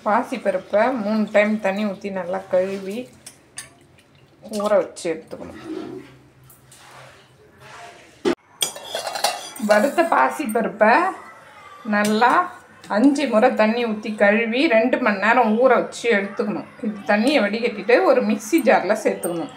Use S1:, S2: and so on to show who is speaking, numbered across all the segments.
S1: பாசிப்பருப்பை 3 டைம் தண்ணி ஊற்றி நல்லா கழுவி ஊற வச்சு எடுத்துக்கணும். வறுத்த பாசிப்பருப்பை நல்லா 5 முறை தண்ணி ஊற்றி கழுவி 2 மணி நேரம் ஊற வச்சு எடுத்துக்கணும். இது தண்ணியை வடிகட்டிட்டு ஒரு மிக்ஸி ஜாரில் சேர்த்துக்கணும்.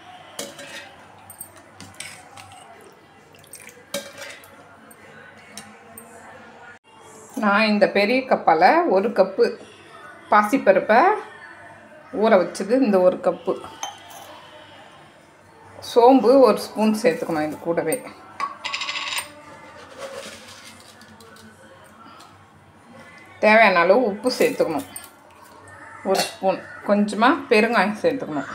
S1: நான் இந்த பெரிய கப்பால் 1 கப்பு பாசிப்பருப்பை ஊற வச்சது இந்த 1 கப்பு. சோம்பு 1 ஸ்பூன் சேர்த்துக்கணும். இது கூடவே தேவையான அளவு உப்பு சேர்த்துக்கணும். 1 ஸ்பூன். கொஞ்சமாக பெருங்காயம் சேர்த்துக்கணும்.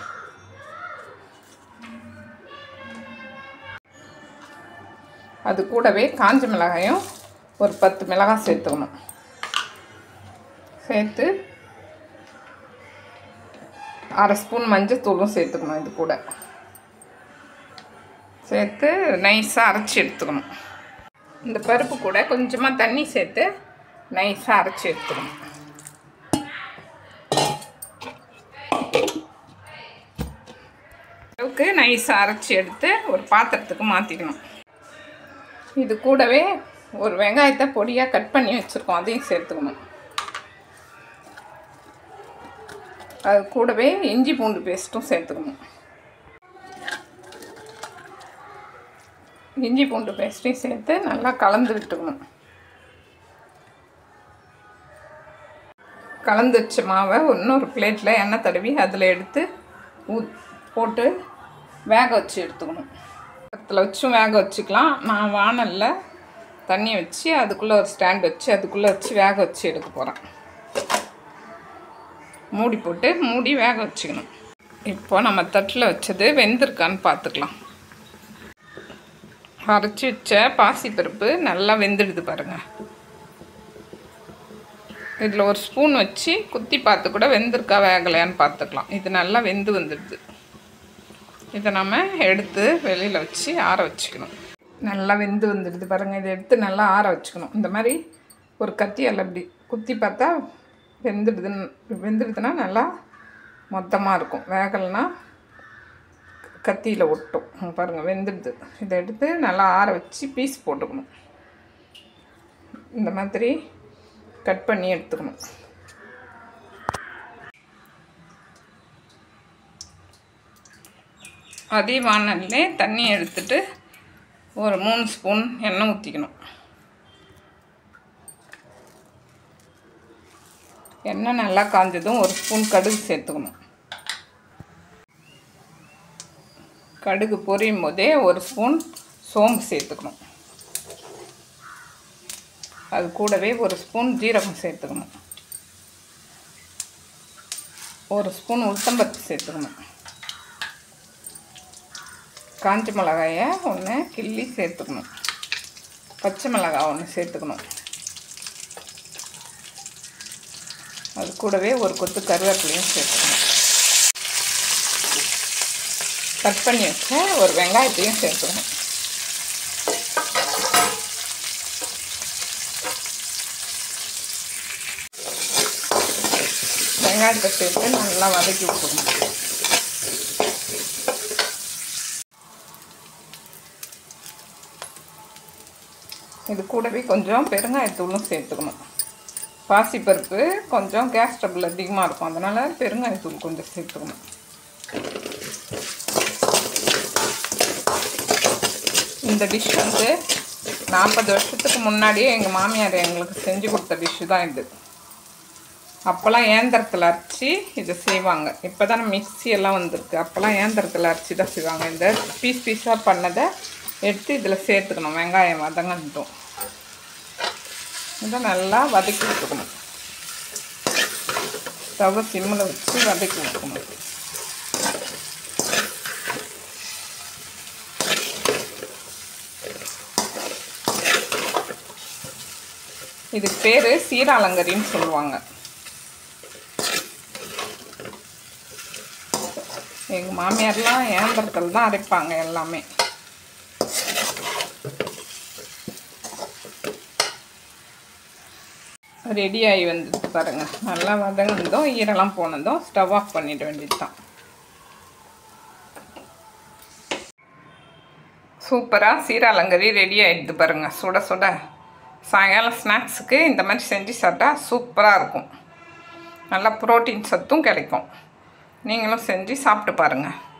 S1: அது கூடவே காஞ்ச மிளகாயும் ஒரு 10 மிளகாய் சேர்த்துக்கணும். சேர்த்து 1/2 ஸ்பூன் மஞ்சத்தூளும் சேர்த்துக்கணும். இது கூட சேர்த்து நைஸாக அரைச்சி எடுத்துக்கணும். இந்த பருப்பு கூட கொஞ்சமாக தண்ணி சேர்த்து நைஸாக அரைச்சி எடுத்துக்கணும். அளவுக்கு நைஸாக அரைச்சி எடுத்து ஒரு பாத்திரத்துக்கு மாற்றிக்கணும். இது கூடவே ஒரு வெங்காயத்தை பொடியாக கட் பண்ணி வச்சுருக்கோம், அதையும் சேர்த்துக்கணும். அது கூடவே இஞ்சி பூண்டு பேஸ்ட்டும் சேர்த்துக்கணும். இஞ்சி பூண்டு பேஸ்ட்டையும் சேர்த்து நல்லா கலந்து விட்டுக்கணும். கலந்து வச்ச மாவை இன்னொரு பிளேட்டில் எண்ணெய் தடவி அதில் எடுத்து போட்டு வேக வச்சு எடுத்துக்கணும். பக்கத்தில் வச்சும் வேக வச்சுக்கலாம். நான் வானலில் தண்ணி வச்சு அதுக்குள்ளே ஒரு ஸ்டாண்ட் வச்சு அதுக்குள்ளே வச்சு வேக வச்சு எடுக்க போகிறேன். மூடி போட்டு மூடி வேக வச்சுக்கணும். இப்போ நம்ம தட்டில் வச்சது வெந்திருக்கான்னு பார்த்துக்கலாம். அரைச்சி வச்ச பாசிப்பருப்பு நல்லா வெந்துடுது பாருங்கள். இதில் ஒரு ஸ்பூன் வச்சு குத்தி பார்த்து கூட வெந்திருக்கா வேகலையான்னு பார்த்துக்கலாம். இது நல்லா வெந்து வந்துடுது. இதை நம்ம எடுத்து வெளியில் வச்சு ஆற வச்சுக்கணும். நல்லா வெந்து வந்துடுது பாருங்கள். இதை எடுத்து நல்லா ஆற வச்சுக்கணும். இந்த மாதிரி ஒரு கத்தியால் இப்படி குத்தி பார்த்தா வெந்துடுதுன்னா நல்லா மொத்தமாக இருக்கும். வேகலைன்னா கத்தியில் ஒட்டும். பாருங்கள் வெந்துடுது. இதை எடுத்து நல்லா ஆற வச்சு பீஸ் போட்டுக்கணும். இந்த மாதிரி கட் பண்ணி எடுத்துக்கணும். அதே வானல்லே தண்ணி எடுத்துட்டு ஒரு 3 ஸ்பூன் எண்ணெய் ஊற்றிக்கணும். எண்ணெய் நல்லா காஞ்சதும் 1 ஸ்பூன் கடுகு சேர்த்துக்கணும். கடுகு பொரியும் போதே 1 ஸ்பூன் சோம்பு சேர்த்துக்கணும். அது கூடவே 1 ஸ்பூன் ஜீரகம் சேர்த்துக்கணும். 1 ஸ்பூன் உளுத்தம்பருப்பு சேர்த்துக்கணும். காஞ்ச மிளகாயை 1 கிள்ளி சேர்த்துக்கணும். பச்சை மிளகாய் 1 சேர்த்துக்கணும். அது கூடவே 1 கொத்து கருவேப்பிலையும் சேர்த்துக்கணும். கட் பண்ணி வச்ச ஒரு வெங்காயத்தையும் சேர்த்துக்கணும். வெங்காயத்தை சேர்த்து நல்லா வதக்கி விட்டுக்கணும். இது கூடவே கொஞ்சம் பெருங்காயத்தூளும் சேர்த்துக்கணும். பாசிப்பருப்பு கொஞ்சம் கேஸ் ட்ரபிள் அதிகமாக இருக்கும், அதனால் பெருங்காயத்தூள் கொஞ்சம் சேர்த்துக்கணும். இந்த டிஷ் வந்து 40 வருஷத்துக்கு முன்னாடியே எங்கள் மாமியார் எங்களுக்கு செஞ்சு கொடுத்த டிஷ்ஷு தான் இது. அப்போல்லாம் ஏந்திரத்தில் அரைச்சி இதை செய்வாங்க. இப்போ தானே மிக்ஸி எல்லாம் வந்திருக்கு. அப்போல்லாம் ஏந்திரத்தில் அரைச்சி தான் செய்வாங்க. இந்த பீஸாக பண்ணதை எடுத்து இதில் சேர்த்துக்கணும். வெங்காயம் வதங்கட்டும். இதை நல்லா வதக்கி விட்டுக்கணும். ஸ்டவ்வை சிம்மில் வச்சு வதக்கி விட்டுக்கணும். இதுக்கு பேர் சீராலங்கரின்னு சொல்லுவாங்க. எங்கள் மாமியார்லாம் ஏந்திரத்தில் தான் அரைப்பாங்க எல்லாமே. ரெடி ஆகி வந்தது. பாருங்கள். நல்லா வதங்கினதும் ஈரெல்லாம் போனதும் ஸ்டவ் ஆஃப் பண்ணிட வேண்டியது தான். சூப்பராக சீராளங்கரி ரெடி ஆகிடுது பாருங்கள். சுட சுட சாயங்காலம் ஸ்நாக்ஸுக்கு இந்த மாதிரி செஞ்சு சாப்பிட்டா சூப்பராக இருக்கும். நல்லா புரோட்டீன் சத்தும் கிடைக்கும். நீங்களும் செஞ்சு சாப்பிட்டு பாருங்கள்.